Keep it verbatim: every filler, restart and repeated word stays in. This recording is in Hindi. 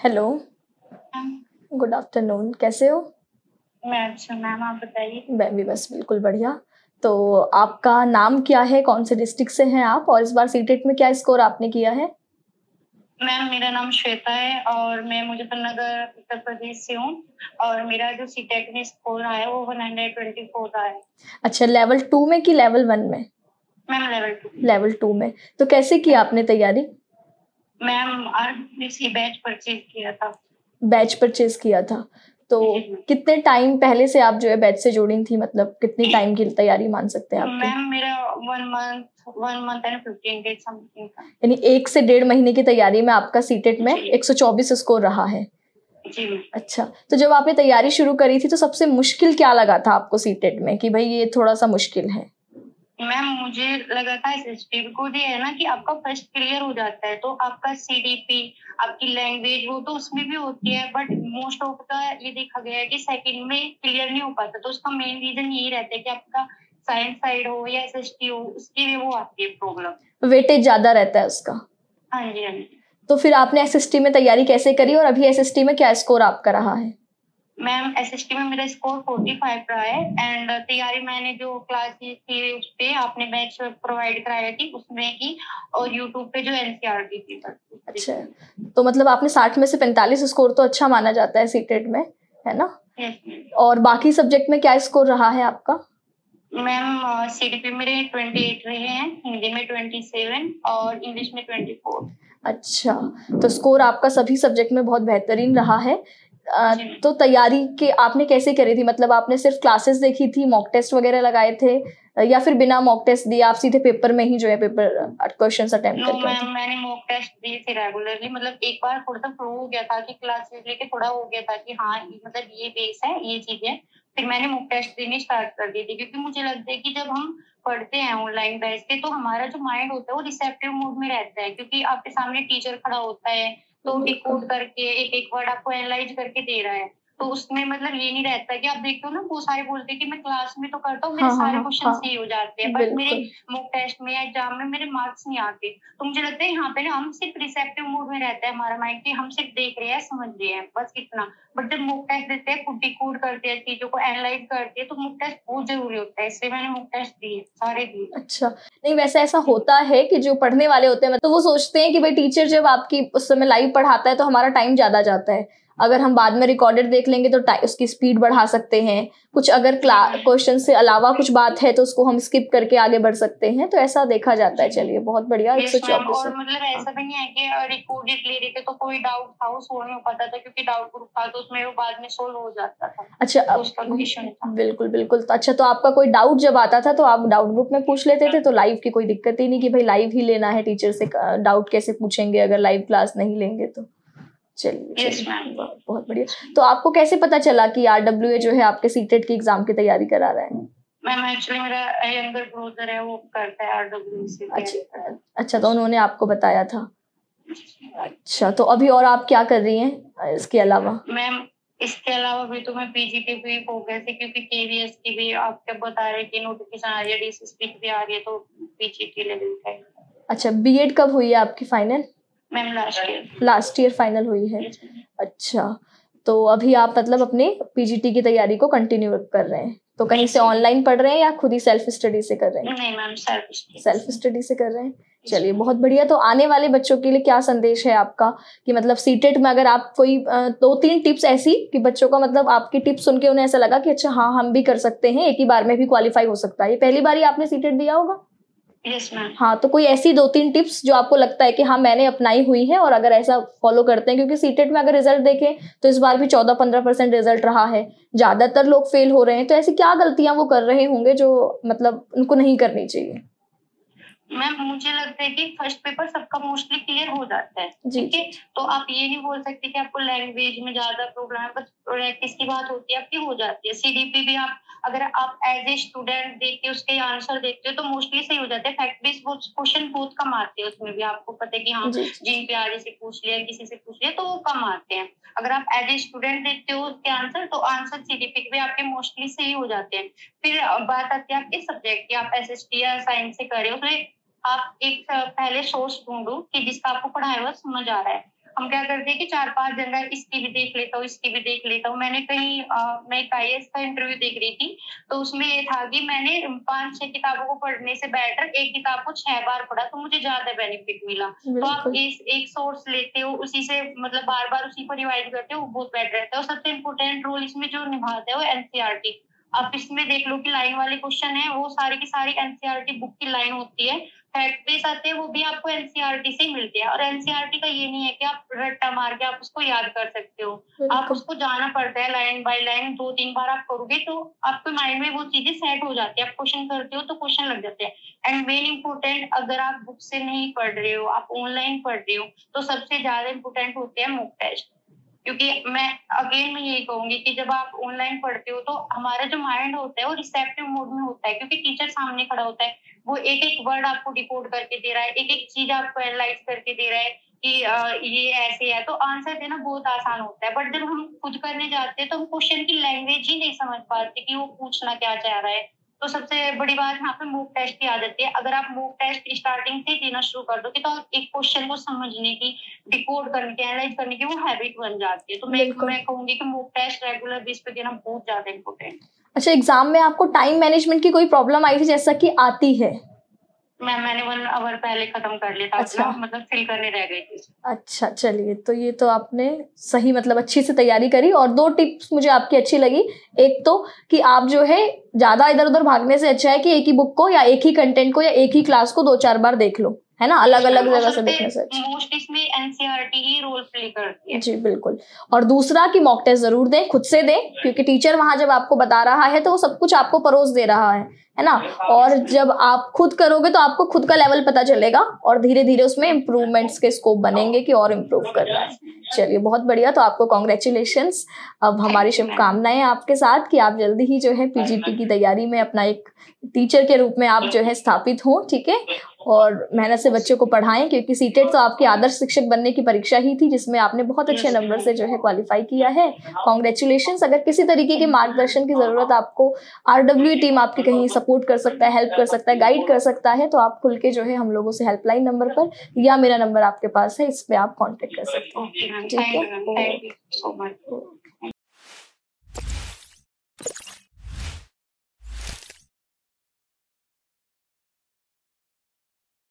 Hello, ma'am. गुड आफ्टरनून, कैसे हो? मैं अच्छा मैम, आप बताइए। मैं भी बस बिल्कुल बढ़िया। तो आपका नाम क्या है? कौन से डिस्ट्रिक्ट से हैं आप? और इस बार सीटेट में क्या स्कोर आपने किया है? मैम, मेरा नाम श्वेता है और मैं मुजफ्फरनगर उत्तर प्रदेश से हूँ और मेरा जो सीटेट में स्कोर आया है वो वन हंड्रेड ट्वेंटी फोर का है। अच्छा, लेवल टू में कि लेवल वन में? Ma'am level two. Level two में। तो कैसे की आपने तैयारी? मैम आज इसी बैच परचेज किया था। बैच परचेज किया था। तो जी मैम। कितने टाइम पहले से आप जो है बैच से जुड़ी थी, मतलब कितनी टाइम की तैयारी मान सकते हैं आपकी? मैम मेरा one month one month and fifteen days something था। यानी एक से डेढ़ महीने की तैयारी में आपका सीटेट में जी एक सौ चौबीस स्कोर रहा है। जी मैम। अच्छा, तो जब आपने तैयारी शुरू करी थी तो सबसे मुश्किल क्या लगा था आपको सीटेट में कि भाई ये थोड़ा सा मुश्किल है? मैम मुझे लगा था एसएसटी को ये है ना कि आपका फर्स्ट क्लियर हो जाता है तो आपका सीडीपी, आपकी लैंग्वेज वो तो उसमें भी होती है, बट मोस्ट ऑफ द ये देखा गया है कि सेकंड में क्लियर नहीं हो पाता। तो उसका मेन रीजन यही रहता है कि आपका साइंस साइड हो या एसएसटी हो, उसकी भी वो आती है प्रॉब्लम। वेटेज ज्यादा रहता है उसका। हाँ जी हाँ जी। तो फिर आपने एसएसटी में तैयारी कैसे करी और अभी एसएसटी में क्या स्कोर आपका रहा है? मैम एसएसटी में मेरा स्कोर फोर्टी फाइव रहा है एंड तैयारी मैंने जो क्लासेस थी उस पे आपने बैच प्रोवाइड कराया थी उसमें की और यूट्यूब पे जो एनसीईआरटी थी बस। अच्छा, तो मतलब आपने साठ में से पैंतालीस स्कोर तो अच्छा माना जाता है सीटेट में, है ना? यस। और बाकी सब्जेक्ट में क्या स्कोर रहा है आपका? मैम सीडीपी मेरे अट्ठाईस रहे हैं, हिंदी में सत्ताईस और इंग्लिश में चौबीस। अच्छा, तो स्कोर आपका सभी सब्जेक्ट में बहुत बेहतरीन रहा है। अ, जी। तो तैयारी के आपने कैसे करी थी? मतलब आपने सिर्फ क्लासेस देखी थी, मॉक टेस्ट वगैरह लगाए थे, या फिर बिना मॉक टेस्ट दिए आप सीधे पेपर में ही जो है पेपर क्वेश्चंस अटेम्प्ट नो करके आए थे? मैम, मैंने मॉक टेस्ट दिए थे रेगुलरली। मतलब एक बार थोड़ा सा फ्लो हो गया था कि क्लासेस लेके थोड़ा हो गया था कि हाँ मतलब ये बेस है, ये चीज है। फिर मैंने मॉक टेस्ट देने स्टार्ट कर दिए थे क्योंकि मुझे लगता है कि जब हम पढ़ते हैं ऑनलाइन बैच पे तो हमारा जो माइंड होता है वो रिसेप्टिव मोड में रहता है क्योंकि आपके सामने टीचर खड़ा होता है तो डिकोड करके एक एक वर्ड आपको एनालाइज करके दे रहा है। तो उसमें मतलब ये नहीं रहता कि आप देखते हो ना वो सारे बोलते हैं कि मैं क्लास में तो करता हूँ, मेरे हाँ हाँ सारे हाँ क्वेश्चन हाँ, सही हो जाते हैं, बट मेरे बिल्कुल। मॉक टेस्ट में या एग्जाम में मेरे मार्क्स नहीं आते। तो मुझे लगता है यहाँ पे ना हम सिर्फ रिसेप्टिव मोड में रहता है हमारा माइंड कि हम सिर्फ देख रहे हैं, समझ रहे हैं, बस इतना। बट जब मॉक टेस्ट देते हैं, खुद डिकोड करते हैं, चीजों को एनालाइज करते हैं, तो मॉक टेस्ट बहुत जरूरी होता है। इसलिए मैंने मॉक टेस्ट दिए, सारे दिए। अच्छा, नहीं वैसे ऐसा होता है कि जो पढ़ने वाले होते हैं तो वो सोचते हैं कि भाई टीचर जब आपकी उस समय लाइव पढ़ाता है तो हमारा टाइम ज्यादा जाता है, अगर हम बाद में रिकॉर्डेड देख लेंगे तो उसकी स्पीड बढ़ा सकते हैं, कुछ अगर क्वेश्चन से अलावा कुछ बात है तो उसको हम स्किप करके आगे बढ़ सकते हैं, तो ऐसा देखा जाता है। चलिए बहुत बढ़िया, एक सौ यस मैम। चौबीस और मतलब ऐसा भी नहीं है कि रिकॉर्डेड ले रहे थे तो कोई डाउट था वो सोल्व नहीं हो पाता था क्योंकि डाउट ग्रुप था तो उसमें वो बाद में सोल्व हो जाता था। अच्छा, तो उसका कोई इशू नहीं था। बिल्कुल बिल्कुल। तो अच्छा, तो आपका कोई डाउट जब आता था तो आप डाउट ग्रुप में पूछ लेते थे, तो लाइव की कोई दिक्कत ही नहीं कि भाई लाइव ही लेना है, टीचर से डाउट कैसे पूछेंगे अगर लाइव क्लास नहीं लेंगे तो? चलिए यस चलिए, मैम। बहुत बहुत बढ़िया। तो आपको कैसे पता चला कि आरडब्ल्यूए जो है आपके सीटेट की एग्जाम की तैयारी करा रहा है? मैम एक्चुअली मेरा यंगर ब्रदर है, वो करता है आरडब्ल्यू से तैयारी करता है। अच्छा अच्छा, तो उन्होंने आपको बताया था। अच्छा, तो अभी और आप क्या कर रही हैं इसके अलावा? मैम इसके अलावा भी तो मैं पीजीटी भी फोकस है क्योंकि केवीएस की भी आप क्या बता रहे कि नोटिफिकेशन आ रही है, डीएसएसपी की भी आ रही है, तो पीजीटी लेवल का है। अच्छा, बीएड कब हुई है आपकी final? Ma'am last year. Last year final हुई है। अच्छा, तो अभी आप मतलब अपने पीजीटी की तैयारी को कंटिन्यू कर रहे हैं, तो कहीं से ऑनलाइन पढ़ रहे हैं या खुद ही सेल्फ स्टडी से कर रहे हैं? नहीं मैम, सेल्फ सेल्फ स्टडी से कर रहे हैं। चलिए बहुत बढ़िया। तो आने वाले बच्चों के लिए क्या संदेश है आपका कि मतलब सीटेट में अगर आप कोई दो तीन टिप्स ऐसी कि बच्चों का मतलब आपकी टिप्स सुन के उन्हें ऐसा लगा कि अच्छा हाँ हम भी कर सकते हैं, एक ही बार में भी क्वालिफाई हो सकता है, ये पहली बार ही आपने सीटेट दिया होगा? Yes ma'am. हाँ, तो कोई ऐसी दो तीन टिप्स जो आपको लगता है कि हाँ मैंने अपनाई हुई है और अगर ऐसा फॉलो करते हैं, क्योंकि सीटेट में अगर रिजल्ट देखें तो इस बार भी चौदह पंद्रह परसेंट रिजल्ट रहा है, ज्यादातर लोग फेल हो रहे हैं, तो ऐसी क्या गलतियां वो कर रहे होंगे जो मतलब उनको नहीं करनी चाहिए? मैम मुझे लगता है कि फर्स्ट पेपर सबका मोस्टली क्लियर हो जाता है, ठीक है। तो आप ये नहीं बोल सकते कि आपको लैंग्वेज में ज्यादा प्रॉब्लम है, बस प्रैक्टिस की बात होती है, आपकी हो जाती है। सीडीपी भी आप अगर आप एज ए स्टूडेंट देख के उसके आंसर देखते हो तो मोस्टली सही हो जाते हैं। फैक्ट बेस्ड क्वेश्चन बहुत कम आते हैं उसमें भी, आपको पता है कि हाँ जिन प्यारे से पूछ लिया, किसी से पूछ लिया, तो वो कम आते हैं। अगर आप एज ए स्टूडेंट देखते हो उसके आंसर तो आंसर सीडीपी भी आपके मोस्टली सही हो जाते हैं। फिर बात आती है आपके सब्जेक्ट की, आप एस एस टी या साइंस से कर रहे हो तो आप एक पहले सोर्स ढूंढो कि जिसका आपको पढ़ाया हुआ समझ आ रहा है। हम क्या करते हैं कि चार पांच जगह इसकी भी देख लेता हूँ, इसकी भी देख लेता हूँ। मैंने कहीं मैं एक आई ए एस का इंटरव्यू देख रही थी, तो उसमें ये था कि मैंने पांच छह किताबों को पढ़ने से बेटर एक किताब को छह बार पढ़ा, तो मुझे ज्यादा बेनिफिट मिला। तो आप इस एक सोर्स लेते हो, उसी से मतलब बार बार उसी को रिवाइज करते हो, वो बहुत बेटर रहता है। और सबसे इम्पोर्टेंट रोल इसमें जो निभाता है वो एन सी आर टी। आप इसमें देख लो कि लाइन वाले क्वेश्चन है वो सारी की सारी N C R T book की लाइन होती है। फैक्ट बेस आते हैं वो भी आपको एन सी आर टी से ही मिलते हैं। और एन सी आर टी का ये नहीं है कि आप रट्टा मार के आप उसको याद कर सकते हो, आप उसको जाना पड़ता है लाइन बाय लाइन। दो तीन बार आप करोगे तो आपके माइंड में वो चीजें सेट हो जाती है। आप क्वेश्चन करते हो तो क्वेश्चन लग जाते हैं। एंड मेन इम्पोर्टेंट, अगर आप बुक से नहीं पढ़ रहे हो, आप ऑनलाइन पढ़ रहे हो, तो सबसे ज्यादा इम्पोर्टेंट होते हैं मॉक टेस्ट। क्योंकि मैं अगेन मैं यही कहूंगी कि जब आप ऑनलाइन पढ़ते हो तो हमारा जो माइंड होता है वो रिसेप्टिव मोड में होता है, क्योंकि टीचर सामने खड़ा होता है, वो एक एक वर्ड आपको डिकोड करके दे रहा है, एक एक चीज आपको एनालाइज करके दे रहा है कि आ, ये ऐसे है, तो आंसर देना बहुत आसान होता है। बट जब हम खुद करने जाते हैं तो हम क्वेश्चन की लैंग्वेज ही नहीं समझ पाते कि वो पूछना क्या चाह रहा है। तो सबसे बड़ी बात यहाँ पे मॉक टेस्ट की आ जाती है। अगर आप मॉक टेस्ट स्टार्टिंग से देना शुरू कर दोगे तो एक क्वेश्चन को समझने की, डिकोड करने की, एनालाइज करने की वो हैबिट बन जाती है। तो मैं मैं कहूंगी कि मॉक टेस्ट रेगुलर बेस पे देना बहुत ज्यादा इम्पोर्टेंट। अच्छा, एग्जाम में आपको टाइम मैनेजमेंट की कोई प्रॉब्लम आई थी जैसा कि आती है? मैं मैंने वन आवर पहले खत्म कर लिया था। अच्छा, मतलब फिल करने रह गई थी। अच्छा, चलिए, तो ये तो आपने सही मतलब अच्छी से तैयारी करी। और दो टिप्स मुझे आपकी अच्छी लगी। एक तो कि आप जो है ज्यादा इधर उधर भागने से अच्छा है कि एक ही बुक को या एक ही कंटेंट को या एक ही क्लास को दो चार बार देख लो, है ना, अलग अलग जगह से देखने से अच्छा। मोस्ट इसमें एन सी आर टी ही रोल प्ले करती है। जी बिल्कुल। और दूसरा कि मॉक टेस्ट जरूर दें, खुद से दें, क्योंकि टीचर वहां जब आपको बता रहा है तो वो सब कुछ आपको परोस दे रहा है है ना। और जब आप खुद करोगे तो आपको खुद का लेवल पता चलेगा और धीरे धीरे उसमें इम्प्रूवमेंट्स के स्कोप बनेंगे कि और इम्प्रूव करना है। चलिए, बहुत बढ़िया। तो आपको कॉन्ग्रेचुलेशंस। अब हमारी शुभकामनाएं आपके साथ कि आप जल्दी ही जो है पी जी टी की तैयारी में अपना एक टीचर के रूप में आप जो है स्थापित हो, ठीक है। और मेहनत से बच्चों को पढ़ाएं, क्योंकि सीटेट तो आपकी आदर्श शिक्षक बनने की परीक्षा ही थी जिसमें आपने बहुत अच्छे नंबर से जो है क्वालिफाई किया है। कॉन्ग्रेचुलेशंस। अगर किसी तरीके के मार्गदर्शन की जरूरत आपको, आर डब्ल्यू टीम आपकी कहीं सपोर्ट कर सकता है, हेल्प कर सकता है, गाइड कर सकता है, तो आप खुल के जो है हम लोगों से हेल्पलाइन नंबर पर या मेरा नंबर आपके पास है, इस पे आप कॉन्टेक्ट कर सकते हैं। ठीक है।